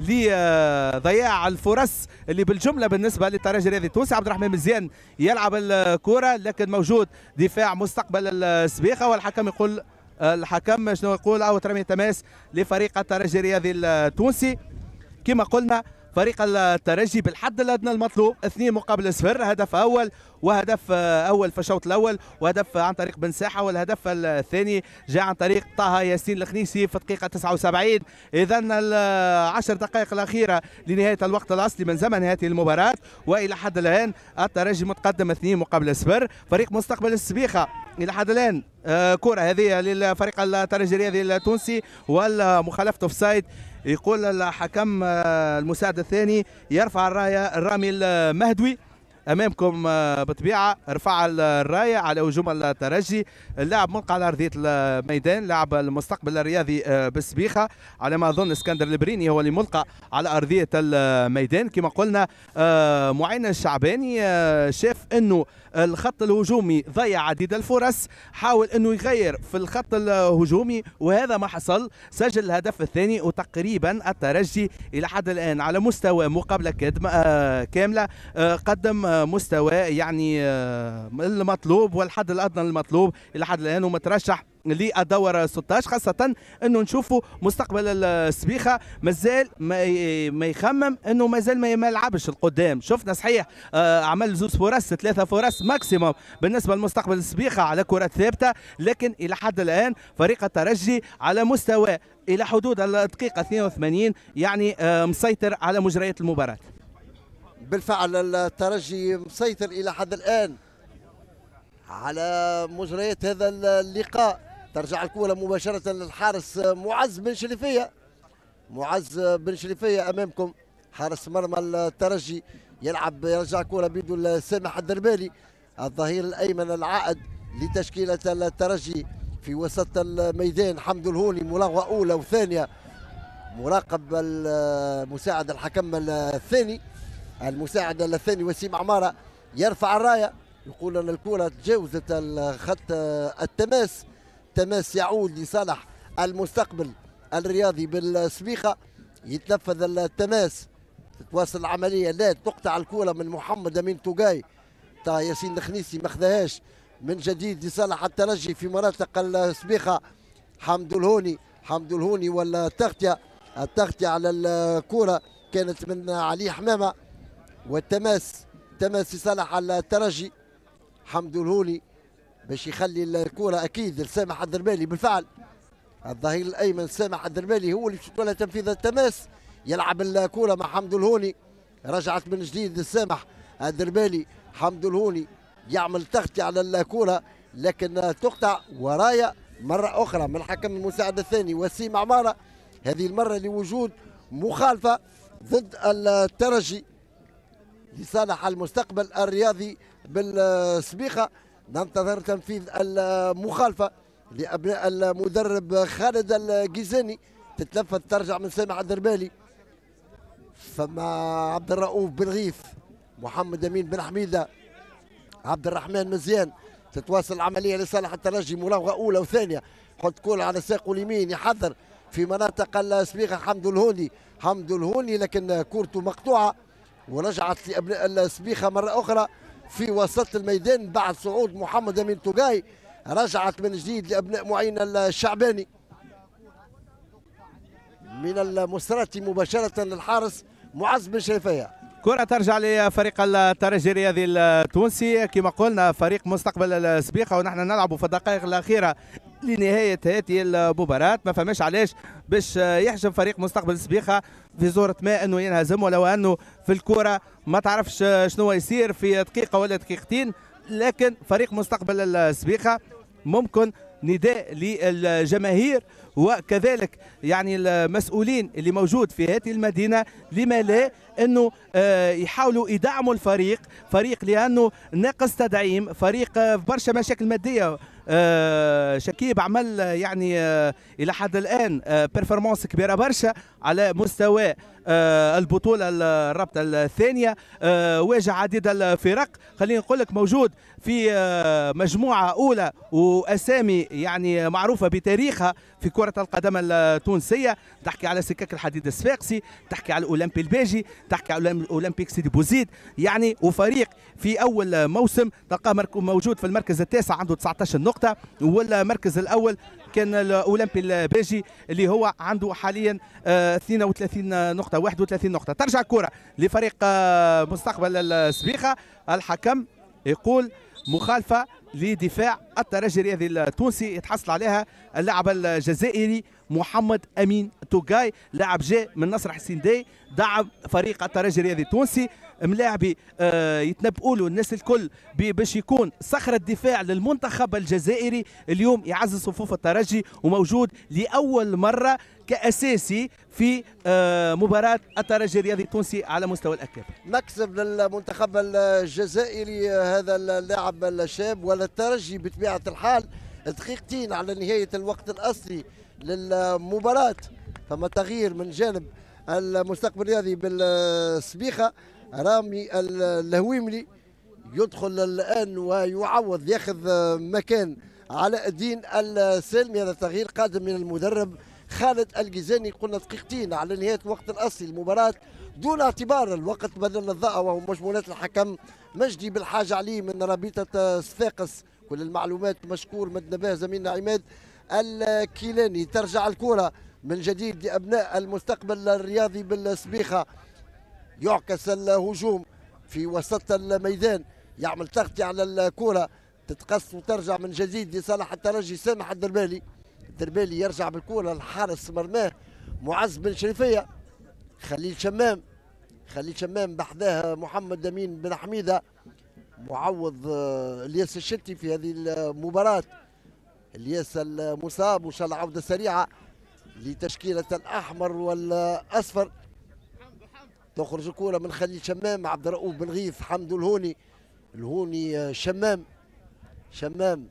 B: لضياع الفرص اللي بالجمله بالنسبه للترجي الرياضي التونسي. عبد الرحمن مزيان يلعب الكره لكن موجود دفاع مستقبل السبيخه، والحكم يقول الحكم شنو يقول؟ او رميه تماس لفريق الترجي الرياضي التونسي. كما قلنا فريق الترجي بالحد الادنى المطلوب اثنين مقابل صفر، هدف اول وهدف اول في الشوط الاول وهدف عن طريق بن ساحه، والهدف الثاني جاء عن طريق طه ياسين الخنيسي في الدقيقه تسعة وسبعين. اذا العشر دقائق الاخيره لنهايه الوقت الاصلي من زمن هذه المباراه، والى حد الان الترجي متقدم اثنين مقابل صفر. فريق مستقبل السبيخه الى حد الان آه كره هذه للفريق الترجي الرياضي التونسي والمخالفه اوفسايد. يقول الحكم المساعد الثاني يرفع الرايه الرامي المهدوي امامكم بطبيعه، رفع الرايه على هجوم الترجي. اللاعب ملقى على ارضيه الميدان، لاعب المستقبل الرياضي بالسبيخه على ما اظن اسكندر البريني هو اللي ملقى على ارضيه الميدان. كما قلنا معين الشعباني شاف انه الخط الهجومي ضيع عديد الفرص، حاول انه يغير في الخط الهجومي وهذا ما حصل، سجل الهدف الثاني. وتقريبا الترجي الى حد الان على مستوى مقابله كامله قدم مستوى يعني المطلوب والحد الادنى المطلوب الى حد الان، ومترشح للدور ستة عشر، خاصة انه نشوفوا مستقبل السبيخة مازال ما يخمم انه مازال ما يلعبش القدام. شفنا صحيح عمل زوز فرص ثلاثة فرص ماكسيموم بالنسبة لمستقبل السبيخة على كرة ثابتة، لكن الى حد الان فريق الترجي على مستوى الى حدود الدقيقة اثنين وثمانين يعني مسيطر على مجريات المباراة.
A: بالفعل الترجي مسيطر الى حد الان على مجريات هذا اللقاء. ترجع الكرة مباشرة للحارس معز بن شريفية. معز بن شريفية أمامكم حارس مرمى الترجي، يلعب يرجع الكرة بيده سامح الدربالي الظهير الأيمن العائد لتشكيلة الترجي في وسط الميدان. حمد الهوني ملاغوة أولى وثانية، مراقب مساعد الحكم الثاني المساعد الثاني وسيم عمارة يرفع الراية، يقول أن الكرة تجاوزت الخط التماس. تماس يعود لصالح المستقبل الرياضي بالسبيخة. يتنفذ التماس، تتواصل العملية، لا تقطع الكرة من محمد أمين توقاي. طه ياسين الخنيسي ماخذهاش من جديد لصالح الترجي في مناطق السبيخة. حمد الهوني حمد الهوني ولا التغطية التغطية على الكرة كانت من علي حمامة، والتماس تماس لصالح الترجي. حمد الهوني باش يخلي الكره اكيد لسامح الدربالي. بالفعل الظهير الايمن سامح الدربالي هو اللي شفنا تنفيذ التماس، يلعب الكره مع حمد الهوني، رجعت من جديد لسامح الدربالي. حمد الهوني يعمل تغطية على الكره لكن تقطع ورايا مره اخرى من الحكم المساعد الثاني وسيم عماره، هذه المره لوجود مخالفه ضد الترجي لصالح المستقبل الرياضي بالسبيخه. ننتظر تنفيذ المخالفه لابناء المدرب خالد الجيزاني، تتلفت ترجع من سامح الدربالي. فما عبد الرؤوف بن غيث، محمد امين بن حميده، عبد الرحمن مزيان، تتواصل العمليه لصالح الترجي، مراوغه اولى وثانيه، حط كول على ساقه اليمين، يحذر في مناطق السبيخه حمد الهوني، حمد الهوني لكن كورته مقطوعه ورجعت لابناء السبيخه مره اخرى في وسط الميدان بعد صعود محمد امين توغاي، رجعت من جديد لابناء معين الشعباني. من المسرات مباشره للحارس معز بن شريفيه.
B: كرة ترجع لفريق الترجي الرياضي التونسي، كما قلنا فريق مستقبل السبيقة ونحن نلعب في الدقائق الأخيرة لنهاية هذه المباراة. ما فهمش علاش باش يحجم فريق مستقبل السبيقة في زورة ما أنه ينهزم، ولو أنه في الكرة ما تعرفش شنو يصير في دقيقة ولا دقيقتين، لكن فريق مستقبل السبيقة ممكن نداء للجماهير وكذلك يعني المسؤولين اللي موجود في هذه المدينة، لما لا انه يحاولوا يدعموا الفريق، فريق لانه ناقص تدعيم، فريق برشا مشاكل ماديه. شكيب عمل يعني الى حد الان بيرفورمانس كبيره برشا على مستوى البطوله الرابطه الثانيه، واجه عديد الفرق، خلينا نقول لك موجود في مجموعه اولى واسامي يعني معروفه بتاريخها في كره القدم التونسيه. تحكي على سكك الحديد الصفاقسي، تحكي على الاولمبي الباجي، تحكي على الاولمبيك سيدي بوزيد، يعني وفريق في اول موسم تلقاه موجود في المركز التاسع عنده تسعة عشر نقطه، والمركز الاول كان الاولمبي الباجي اللي هو عنده حاليا اثنين وثلاثين نقطه واحد وثلاثين نقطه. ترجع الكره لفريق مستقبل السبيخه، الحكم يقول مخالفه لدفاع الترجي الرياضي التونسي يتحصل عليها اللاعب الجزائري محمد امين توغاي، لاعب جاء من نصر حسين داي، دعم فريق الترجي الرياضي التونسي، ملاعبي آه يتنبؤوا له الناس الكل باش يكون صخره دفاع للمنتخب الجزائري، اليوم يعزز صفوف الترجي وموجود لاول مره كاساسي في آه مباراه الترجي الرياضي التونسي على مستوى الاكابر.
A: مكسب للمنتخب الجزائري هذا اللاعب الشاب، ولا الترجي بطبيعه الحال دقيقتين على نهايه الوقت الاصلي للمباراه، فما تغيير من جانب المستقبل الرياضي بالسبيخه. رامي الهويملي يدخل الان ويعوض ياخذ مكان علاء الدين السالمي، هذا تغيير قادم من المدرب خالد الجيزاني. قلنا دقيقتين على نهايه الوقت الاصلي للمباراه دون اعتبار الوقت بدل الضاء، وهو مجموعات الحكم مجدي بالحاجه عليه من رابطه صفاقس. كل المعلومات مشكور مد نباه زميلنا عماد الكيلاني. ترجع الكره من جديد لابناء المستقبل الرياضي بالسبيخه، يعكس الهجوم في وسط الميدان، يعمل تغطية على الكرة، تتقص وترجع من جديد لصالح الترجي سامح الدربالي. الدربالي يرجع بالكرة الحارس مرماه معز بن شريفية، خليل شمام، خليل شمام بحذاه محمد امين بن حميده، معوض الياس الشتي في هذه المباراة. الياس المصاب وان شاء الله عودة سريعة لتشكيلة الأحمر والأصفر. تخرج الكرة من خليل شمام، عبد الرؤوف بن غيث، حمد الهوني، الهوني شمام، شمام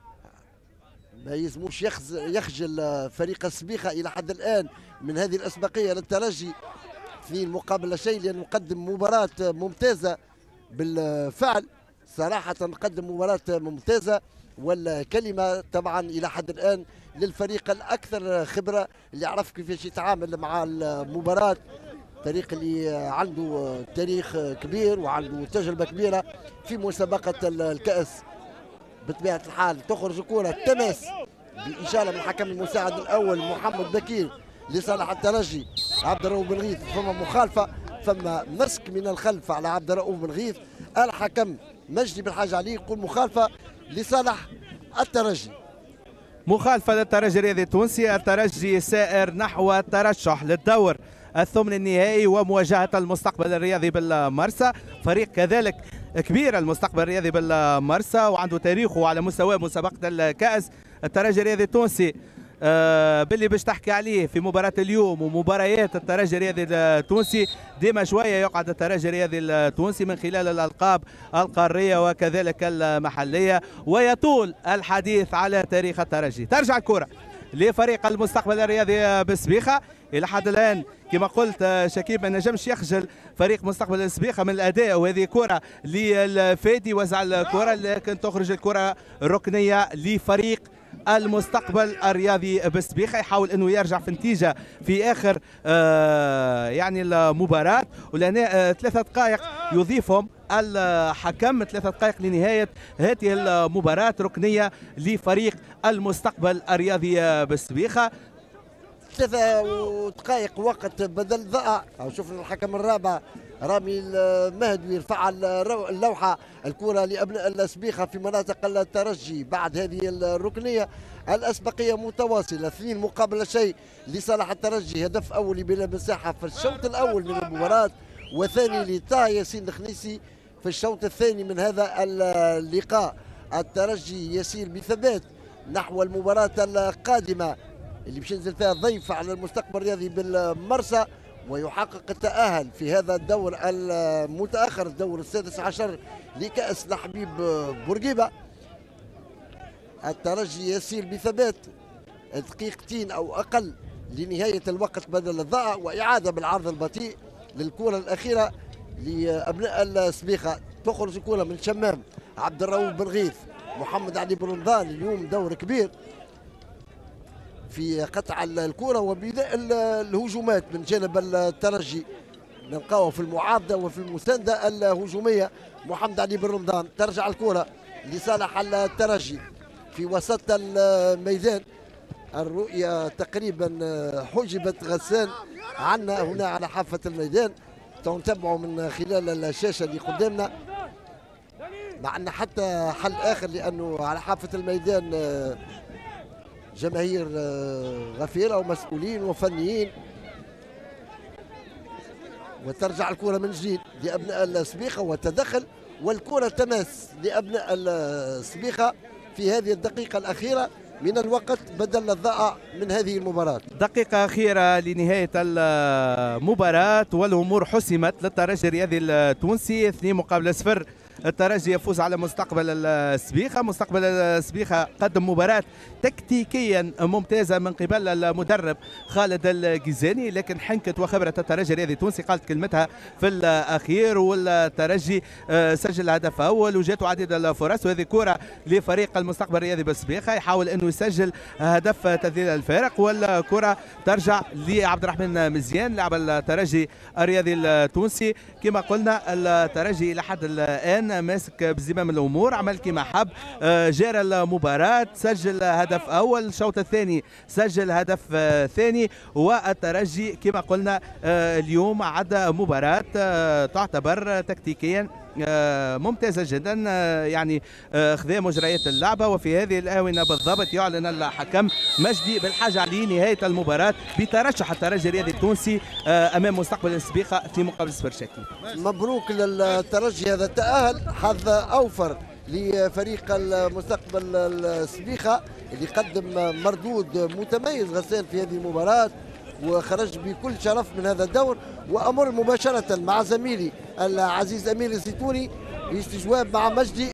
A: ما يلزموش يخجل فريق السبيخة إلى حد الآن من هذه الأسبقية للترجي، اثنين مقابل لا شيء، لأنه نقدم مباراة ممتازة بالفعل، صراحة نقدم مباراة ممتازة، والكلمة طبعا إلى حد الآن للفريق الأكثر خبرة اللي عرف كيفاش يتعامل مع المباراة، فريق اللي عنده تاريخ كبير وعنده تجربة كبيرة في مسابقة الكأس. بطبيعة الحال تخرج الكرة تماس بإشارة من الحكم المساعد الأول محمد بكير لصالح الترجي. عبد الرؤوف بن غيث فما مخالفة، فما مسك من الخلف على عبد الرؤوف بن غيث، الحكم مجدي بالحاجة عليه يقول مخالفة لصالح الترجي.
B: مخالفة للترجي الرياضي التونسي، الترجي سائر نحو الترشح للدور الثمن النهائي ومواجهة المستقبل الرياضي بالمرسى، فريق كذلك كبير المستقبل الرياضي بالمرسى وعنده تاريخه على مستوى مسابقة الكأس. الترجي الرياضي التونسي آه باللي باش تحكي عليه في مباراة اليوم ومباريات الترجي الرياضي التونسي، ديما شوية يقعد الترجي الرياضي التونسي من خلال الألقاب القارية وكذلك المحلية، ويطول الحديث على تاريخ الترجي. ترجع الكرة لفريق المستقبل الرياضي بسبيخة. إلى حد الآن كما قلت شكيب ما نجمش يخجل فريق مستقبل السبيخة من الأداء، وهذه كرة للفادي وزع الكرة لكن تخرج الكرة ركنية لفريق المستقبل الرياضي بسبيخة، يحاول انه يرجع في نتيجه في اخر آه يعني المباراه، ولهنا آه ثلاثه دقائق يضيفهم الحكم، ثلاثه دقائق لنهايه هذه المباراه، ركنيه لفريق المستقبل الرياضي بسبيخة.
A: ثلاثة دقائق وقت بدل ضاع. شوف الحكم الرابع رامي المهدوي رفع اللوحة، الكرة لأبناء السبيخة في مناطق الترجي بعد هذه الركنية. الأسبقية متواصلة، اثنين مقابل شيء لصالح الترجي، هدف أول بلا مساحة في الشوط الأول من المباراة، وثاني لطه ياسين الخنيسي في الشوط الثاني من هذا اللقاء. الترجي يسير بثبات نحو المباراة القادمة اللي باش ينزل فيها ضيف على المستقبل الرياضي بالمرسى، ويحقق التأهل في هذا الدور المتأخر، الدور السادس عشر لكأس الحبيب بورقيبة. الترجي يسير بثبات دقيقتين أو أقل لنهاية الوقت بدل الضائع، وإعادة بالعرض البطيء للكرة الأخيرة لأبناء السبيخة. تخرج الكرة من شمام عبد الرؤوف بن غيث، محمد علي بن رمضان اليوم دور كبير في قطع الكرة وبداية الهجومات من جانب الترجي، نلقاوه في المعارضة وفي المساندة الهجومية. محمد علي بن رمضان، ترجع الكرة لصالح الترجي في وسط الميدان. الرؤية تقريبا حجبت غسان عنا هنا على حافة الميدان، تنتبعوا من خلال الشاشة اللي قدامنا، مع أن حتى حل آخر لأنه على حافة الميدان جماهير غفيرة ومسؤولين وفنيين. وترجع الكرة من جديد لأبناء السبيخة وتدخل، والكرة تماس لأبناء السبيخة في هذه الدقيقة الأخيرة من الوقت بدل الضائع من هذه المباراة.
B: دقيقة أخيرة لنهاية المباراة والأمور حسمت للترجي الرياضي التونسي، اثنين مقابل صفر. الترجي يفوز على مستقبل السبيخة. مستقبل السبيخة قدم مباراة تكتيكيا ممتازة من قبل المدرب خالد الجيزاني، لكن حنكت وخبرة الترجي الرياضي التونسي قالت كلمتها في الأخير، والترجي سجل هدف أول وجاته عديد الفرص، وهذه كرة لفريق المستقبل الرياضي بالسبيخة يحاول أنه يسجل هدف تذليل الفارق، والكرة ترجع لعبد الرحمن مزيان لاعب الترجي الرياضي التونسي. كما قلنا الترجي إلى حد الآن ماسك بزمام الامور، عمل كما حب، جار المباراه، سجل هدف اول، الشوط الثاني سجل هدف ثاني، والترجي كما قلنا اليوم عد مباراه تعتبر تكتيكيا ممتازة جدا، يعني خذا مجريات اللعبة. وفي هذه الآونة بالضبط يعلن الحكم مجدي بالحاجة لنهاية المباراة بترشح الترجي الرياضي التونسي أمام مستقبل السبيخة في مقابل صفر شكل.
A: مبروك للترجي هذا التأهل، حظ أوفر لفريق المستقبل السبيخة اللي قدم مردود متميز غسان في هذه المباراة وخرج بكل شرف من هذا الدور. وأمر مباشرة مع زميلي العزيز أمير الزيتوني باستجواب مع مجدي.